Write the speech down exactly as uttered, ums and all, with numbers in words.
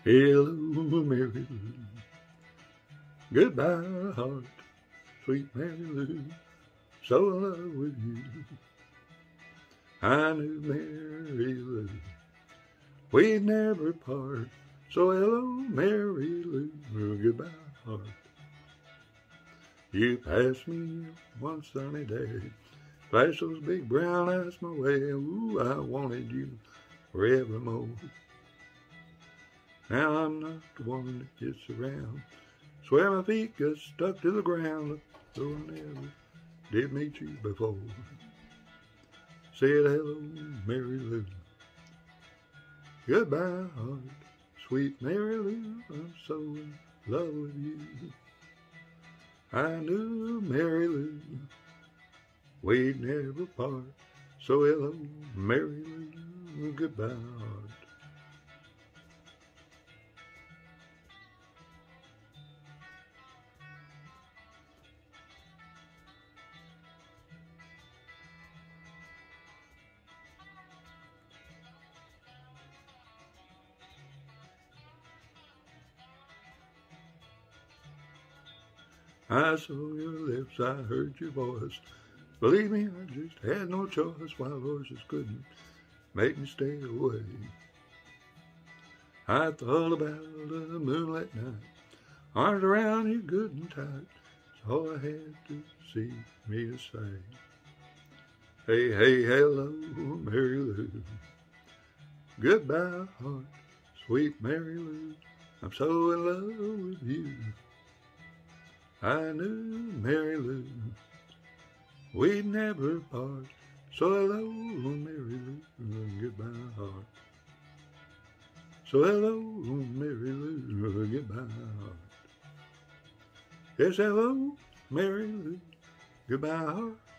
Hello, Mary Lou. Goodbye, heart, sweet Mary Lou. So in love with you. I knew Mary Lou, we'd never part. So hello, Mary Lou. Goodbye, heart. You passed me one sunny day, flashed those big brown eyes my way. Ooh, I wanted you forevermore. Now I'm not the one that gets around. Swear my feet got stuck to the ground, though I never did meet you before. Said hello, Mary Lou. Goodbye, heart, sweet Mary Lou. I'm so in love with you. I knew Mary Lou, we'd never part. So hello, Mary Lou. Goodbye, heart. I saw your lips, I heard your voice. Believe me, I just had no choice. Wild horses couldn't make me stay away. I thought about the moonlit night, arms around you good and tight. It's all I had to see me to say. Hey, hey, hello, Mary Lou. Goodbye, heart, sweet Mary Lou. I'm so in love with you. I knew Mary Lou, we'd never part. So hello, Mary Lou, goodbye, heart. So hello, Mary Lou, goodbye, heart. Yes, hello, Mary Lou, goodbye, heart.